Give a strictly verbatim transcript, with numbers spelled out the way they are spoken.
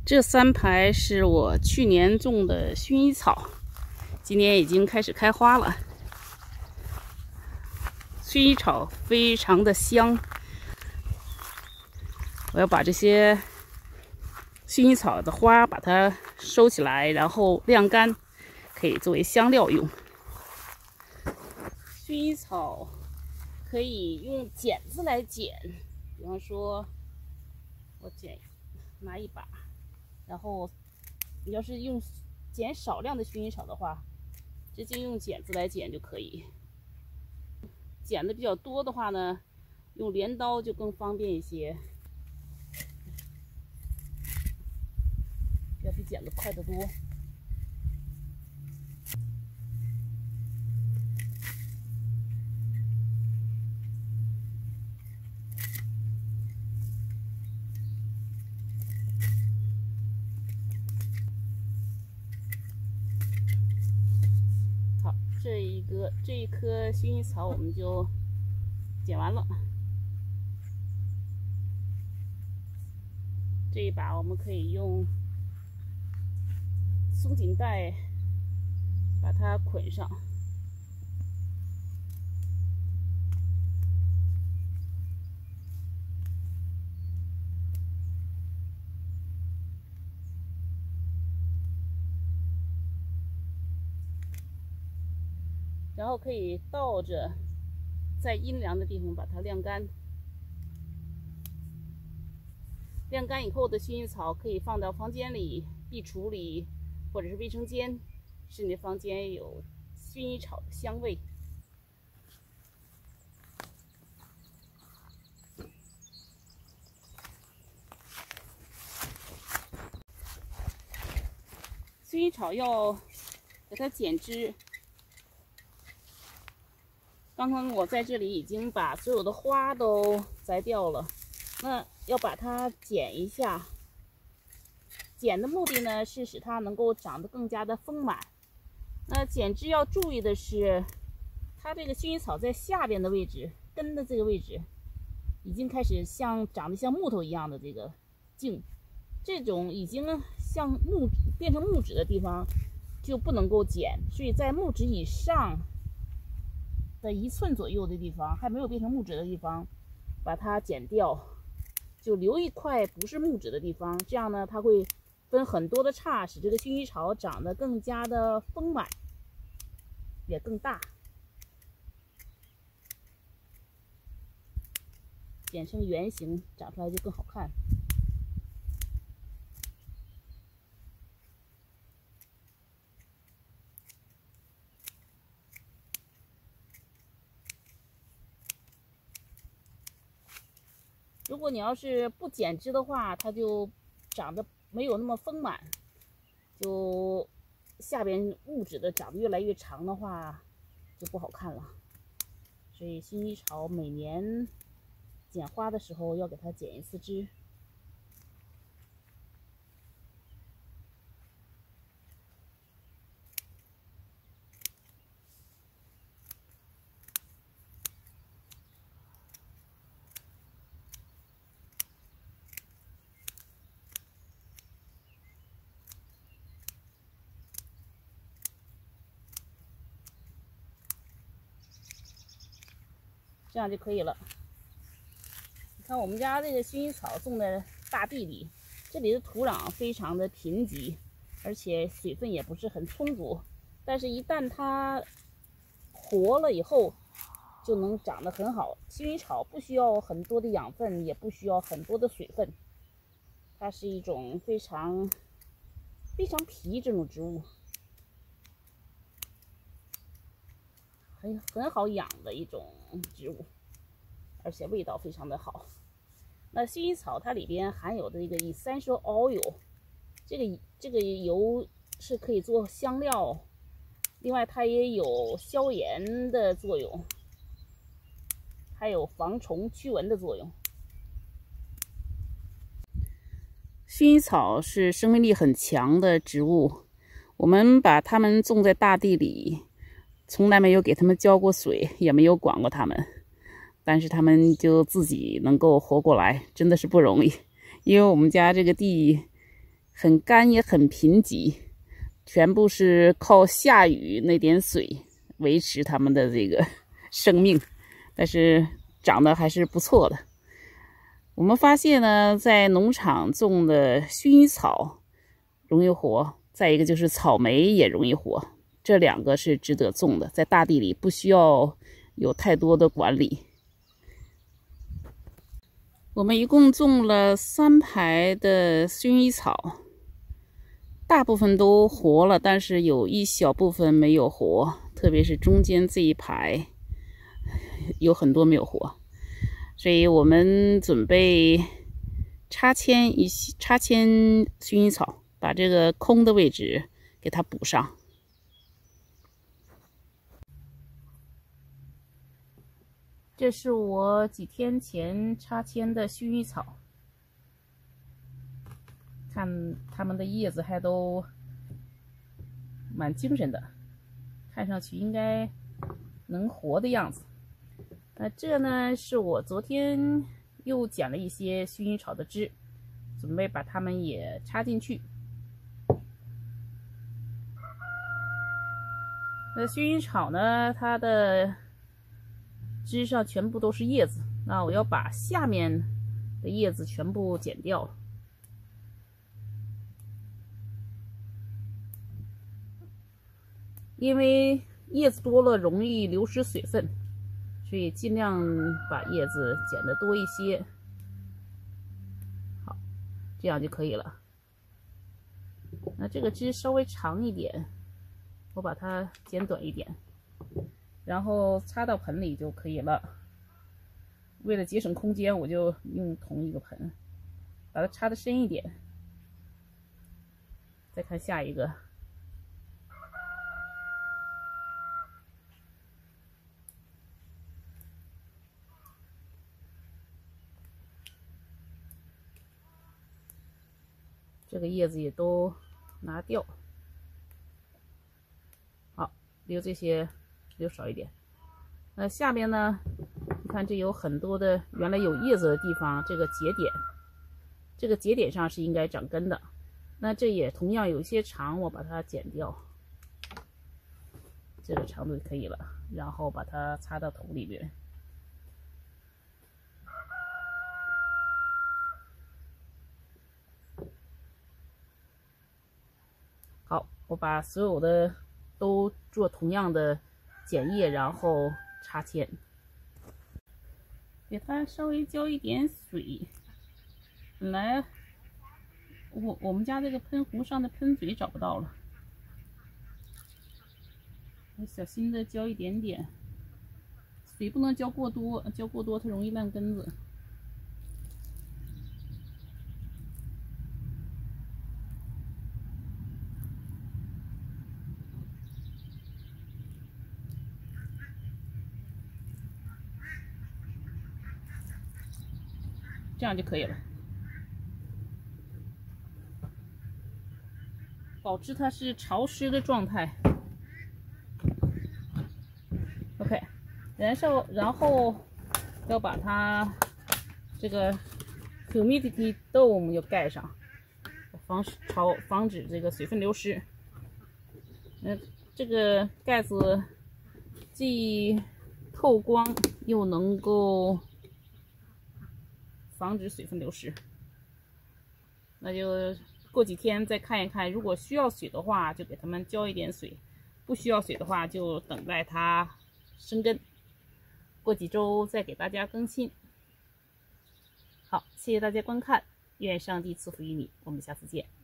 这三排是我去年种的薰衣草，今年已经开始开花了。薰衣草非常的香，我要把这些薰衣草的花把它收起来，然后晾干，可以作为香料用。薰衣草可以用剪子来剪，比方说，我剪拿一把。 然后，你要是用剪少量的薰衣草的话，直接用剪子来剪就可以。剪的比较多的话呢，用镰刀就更方便一些，要比剪的快得多。这一个这一颗薰衣草我们就剪完了，这一把我们可以用松紧带把它捆上。 然后可以倒着，在阴凉的地方把它晾干。晾干以后的薰衣草可以放到房间里、壁橱里，或者是卫生间，使你的房间有薰衣草的香味。薰衣草要给它剪枝。 刚刚我在这里已经把所有的花都摘掉了，那要把它剪一下。剪的目的呢是使它能够长得更加的丰满。那剪枝要注意的是，它这个薰衣草在下边的位置，根的这个位置，已经开始像长得像木头一样的这个茎，这种已经像木变成木质的地方就不能够剪，所以在木质以上 的一寸左右的地方，还没有变成木质的地方，把它剪掉，就留一块不是木质的地方。这样呢，它会分很多的叉，使这个薰衣草长得更加的丰满，也更大。剪成圆形，长出来就更好看。 如果你要是不剪枝的话，它就长得没有那么丰满，就下边物质的长得越来越长的话，就不好看了。所以薰衣草每年剪花的时候要给它剪一次枝。 这样就可以了。你看我们家这个薰衣草种在大地里，这里的土壤非常的贫瘠，而且水分也不是很充足。但是，一旦它活了以后，就能长得很好。薰衣草不需要很多的养分，也不需要很多的水分，它是一种非常非常皮这种植物。 很很好养的一种植物，而且味道非常的好。那薰衣草它里边含有的这个 essential oil， 这个这个油是可以做香料，另外它也有消炎的作用，还有防虫驱蚊的作用。薰衣草是生命力很强的植物，我们把它们种在大地里。 从来没有给他们浇过水，也没有管过他们，但是他们就自己能够活过来，真的是不容易。因为我们家这个地很干也很贫瘠，全部是靠下雨那点水维持它们的这个生命，但是长得还是不错的。我们发现呢，在农场种的薰衣草容易活，再一个就是草莓也容易活，这两个是值得种的，在大地里不需要有太多的管理。我们一共种了三排的薰衣草，大部分都活了，但是有一小部分没有活，特别是中间这一排有很多没有活，所以我们准备插签一插签薰衣草，把这个空的位置给它补上。这是我几天前插签的薰衣草，看它们的叶子还都蛮精神的，看上去应该能活的样子。那这呢是我昨天又捡了一些薰衣草的枝，准备把它们也插进去。那薰衣草呢，它的枝上全部都是叶子，那我要把下面的叶子全部剪掉，因为叶子多了容易流失水分，所以尽量把叶子剪得多一些。好，这样就可以了。那这个枝稍微长一点，我把它剪短一点，然后插到盆里就可以了。为了节省空间，我就用同一个盆，把它插得深一点。再看下一个。这个叶子也都拿掉，好，留这些，留少一点。那下面呢，你看这有很多的原来有叶子的地方，这个节点，这个节点上是应该长根的。那这也同样有一些长，我把它剪掉，这个长度就可以了，然后把它插到土里边。好，我把所有的都做同样的剪叶，然后插签，给它稍微浇一点水。本来我我们家这个喷壶上的喷嘴找不到了，我小心的浇一点点，水不能浇过多，浇过多它容易烂根子。这样就可以了，保持它是潮湿的状态。OK， 然后然后要把它这个 humidity dome 要盖上，防潮防止这个水分流失。嗯，这个盖子既透光又能够防止水分流失。那就过几天再看一看，如果需要水的话，就给它们浇一点水；不需要水的话，就等待它生根。过几周再给大家更新。好，谢谢大家观看，愿上帝赐福于你，我们下次见。